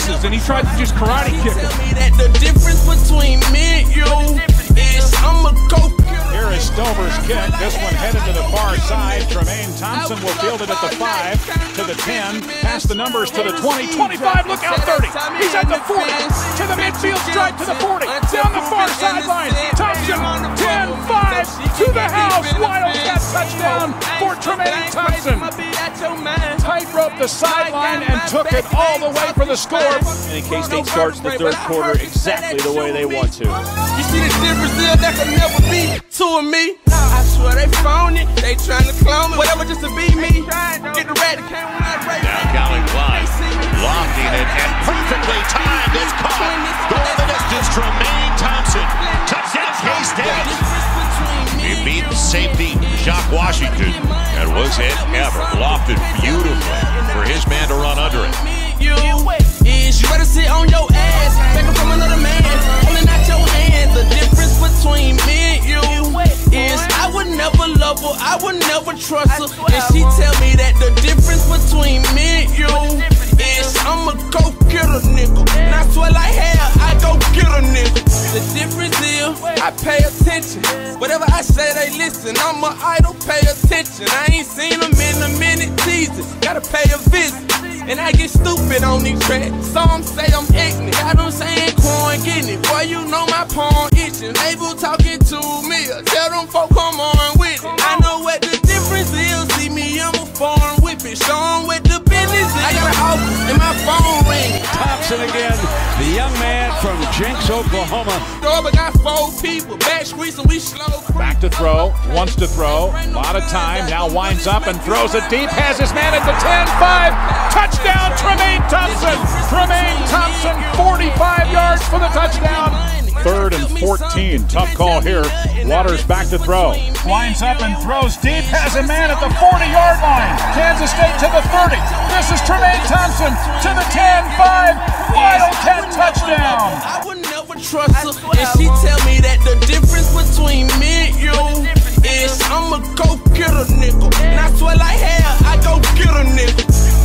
misses, and he tried to just karate kick it. Tell me that the difference between me and you is I'm a go-getter. Here is Stover's kick. This one headed to the far side. Tramaine Thompson will field it at the 5, to the 10, past the numbers to the 20, 25, look out, 30. He's at the 40, to the midfield stripe, to the 40, down the far sideline. Thompson, 10, 5, to the house. Wildcat touchdown for Tramaine Thompson. Tightrope the sideline and took it all the way for the score. And K-State starts the third quarter exactly the way they want to. You see the difference there? That could never be two of me. I swear they phony, they trying to clone me. Whatever just to be me. Get the rat that came when I raised. Now Calvin Klein lofting it and perfectly timed. It's caught. Going the distance, Tramaine Thompson. Touchdown K-State. He beat safety Jacques Washington and was it ever. Lofted beautifully for his man to run under it. You better sit on your ass, begging from another man, holding out your hand. The difference between me and you is I would never love her, I would never trust her, and she tell me that the difference between me and you is I'm a go-getter nigga, and I swear like hell I go get a nigga. The difference is I pay attention, whatever I say they listen. I'm an idol, pay attention. I ain't seen them in a minute teasing, gotta pay a visit. And I get stupid on these tracks. Some say I'm ignorant. Got them saying corn getting it. Boy, you know my pawn itching. Label talking to me. Tell them folk come on with it. I know what the difference is. See me, I'm a foreign whipping. Show them what the business is. I got a house and my phone ring. Thompson again, the young man from Jenks, Oklahoma. Door, but got 4 people. Back squeezing, we slow. Back to throw, wants to throw, a lot of time, now winds up and throws it deep, has his man at the 10-5, touchdown Tramaine Thompson! Tramaine Thompson, 45 yards for the touchdown. 3rd and 14, tough call here. Waters back to throw, winds up and throws deep, has a man at the 40-yard line. Kansas State to the 30, this is Tramaine Thompson to the 10-5, Wildcat touchdown! I would never trust her, and she tell me that the difference between me and you is I'm a go-getter nigga, and I swear like hell I go get a nigga.